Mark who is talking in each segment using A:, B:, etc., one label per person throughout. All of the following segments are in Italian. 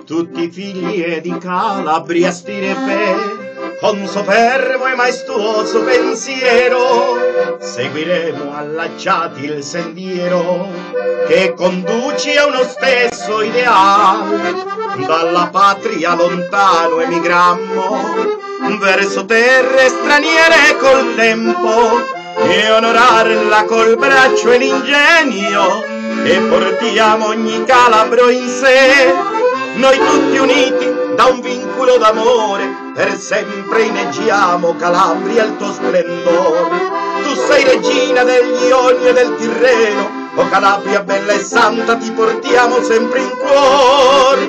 A: tutti figli di Calabria stirpe, con superbo e maestoso pensiero seguiremo allacciati il sentiero che conduci a uno stesso ideale. Dalla patria lontano emigrammo verso terre straniere col tempo, e onorarla col braccio e l'ingegno, e portiamo ogni calabro in sé. Noi tutti uniti da un vincolo d'amore, per sempre inneggiamo Calabria il tuo splendore. Tu sei regina degli Ioni e del Tirreno, o Calabria bella e santa, ti portiamo sempre in cuore.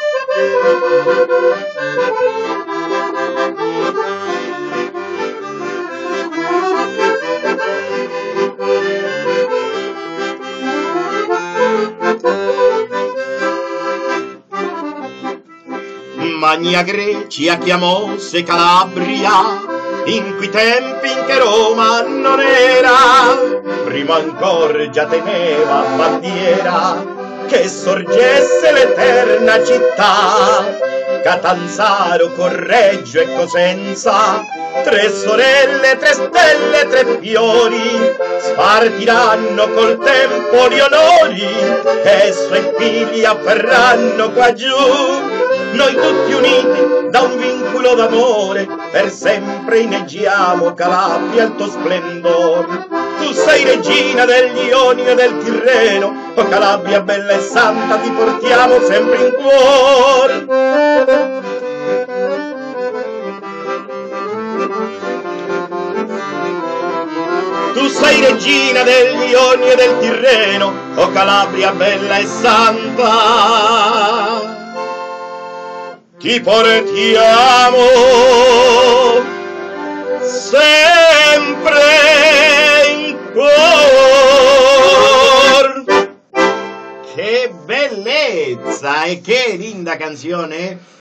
A: Magna Grecia chiamò se Calabria, in quei tempi in che Roma non era, prima ancora già teneva bandiera che sorgesse l'eterna città. Catanzaro, Correggio e Cosenza, tre sorelle, tre stelle, tre fiori, spartiranno col tempo gli onori che suoi figli afferranno qua giù. Noi tutti uniti da un vincolo d'amore, per sempre inneggiamo Calabria il tuo splendore. Tu sei regina degli Ioni e del Tirreno, o Calabria bella e santa, ti portiamo sempre in cuore. Tu sei regina degli Ioni e del Tirreno, o Calabria bella e santa, ti portiamo sempre in cuore. Che bellezza e che linda canzone!